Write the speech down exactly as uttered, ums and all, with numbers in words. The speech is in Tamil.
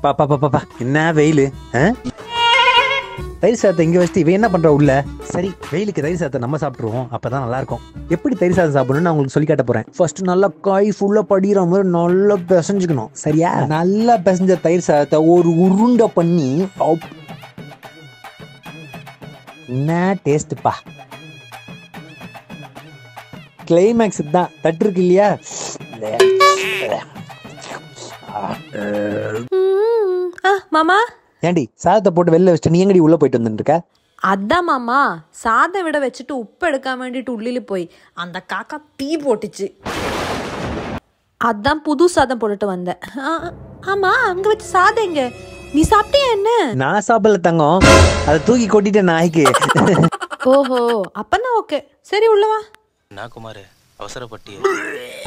பாப்பா பாப்பா என்ன வெயில். தயிர் சாதத்தை இங்கே வச்சுட்டு இவன் என்ன பண்ணுற உள்ள? சரி, வெயிலுக்கு தயிர் சாதத்தை நம்ம சாப்பிட்ருவோம், அப்போ தான் நல்லாயிருக்கும். எப்படி தயிர் சாதம் சாப்பிடணும்னு நான் உங்களுக்கு சொல்லி காட்ட போகிறேன். ஃபர்ஸ்ட் நல்லா காய் ஃபுல்லாக படிகிற மாதிரி நல்லா பிசைஞ்சுக்கணும். சரியா? நல்லா பிசைஞ்ச தயிர் சாதத்தை ஒரு உருண்டை பண்ணி என்ன டேஸ்ட்டுப்பா. கிளைமேக்ஸ் தான். தட்டு இருக்கு இல்லையா? மாமா ஏண்டி சாதத்தை போட்டு வெளில வச்சுட்டு நீ எங்கடி உள்ள போயிட்டு வந்துட்டு இருக்க? அதான் மாமா, சாதம் விட வச்சுட்டு உப்பு எடுக்காம வேண்டிட்டு உள்ளில போய் அந்த காக்கா தீ போட்டுச்சு. அதான் புது சாதம் போட்டுட்டு வந்தேன். ஆமா, அங்க வச்சு சாதம் எங்க? நீ சாப்பிட்டியா? என்ன? நான் சாப்பிடல தங்கம், அதை தூக்கி கொட்டிட்டேன் நாய்க்கு. ஓஹோ, அப்பன்னா ஓகே, சரி உள்ளவா. நான் குமாரு, அவசரப்பட்டியே.